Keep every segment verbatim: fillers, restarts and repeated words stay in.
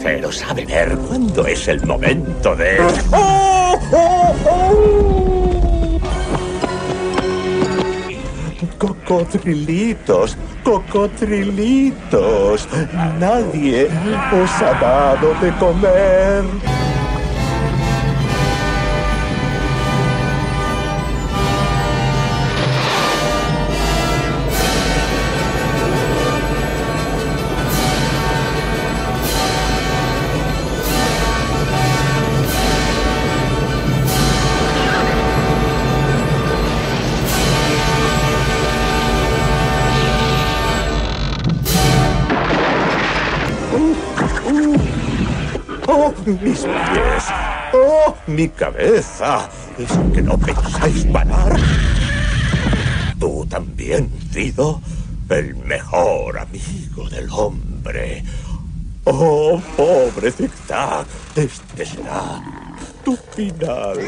Pero sabe ver cuándo es el momento de... ¡Oh, oh, oh! Cocodrilitos, cocodrilitos. Nadie os ha dado de comer. ¡Oh, mis pies! ¡Oh, mi cabeza! ¿Es que no pensáis parar? Tú también, Fido, el mejor amigo del hombre. ¡Oh, pobre Zig-Zag! Este será tu final.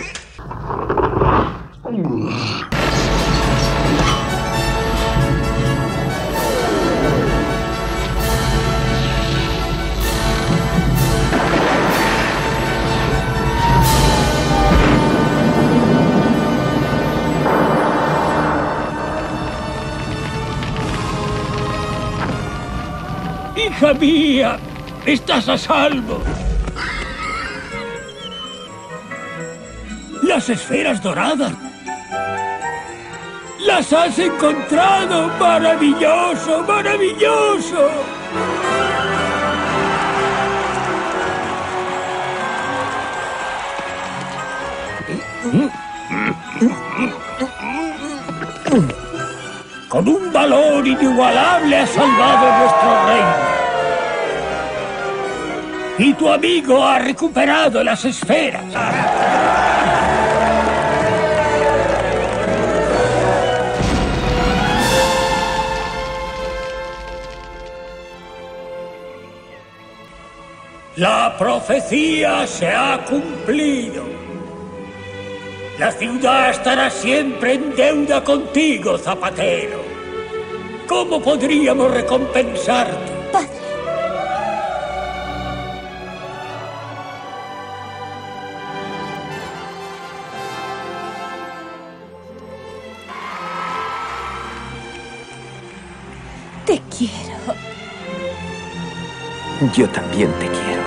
¡Hija mía! ¡Estás a salvo! ¡Las esferas doradas! ¡Las has encontrado! ¡Maravilloso! ¡Maravilloso! Con un valor inigualable has salvado nuestro reino. Y tu amigo ha recuperado las esferas. La profecía se ha cumplido. La ciudad estará siempre en deuda contigo, zapatero. ¿Cómo podríamos recompensarte? Padre. Te quiero. Yo también te quiero.